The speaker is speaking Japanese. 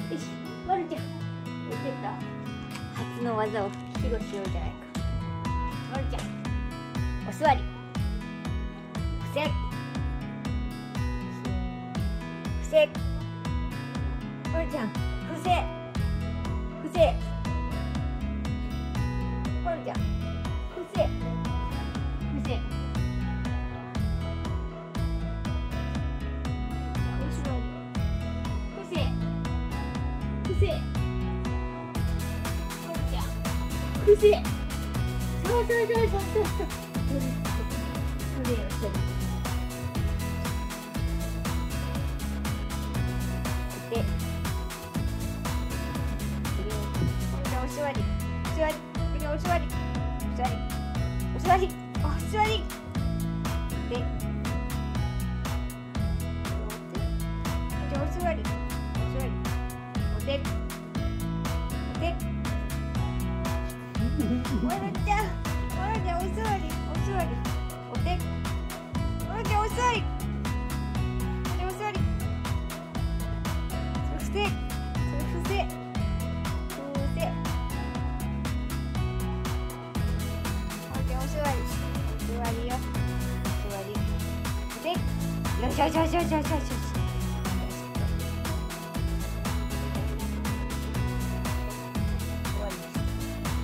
よし、まるちゃん。出てた。初の技を披露しようじゃないか。まるちゃん。お座り。伏せ。伏せ。まるちゃん。伏せ。伏せ。まるちゃん。伏せ。伏せ。伏せ。そうそうそうそうそうそう。それよそれ。で、お座り、座り、お座り、座り、お座り、お座り。で、お座り、お座り、お手、お手。まるちゃん、まるちゃんお座り、お座り、お手。まるちゃんお座り。お座り。そして、伏せ。伏せ。まるちゃんお座り。お座りよ。お座り。で、よしよしよしよしよしよし。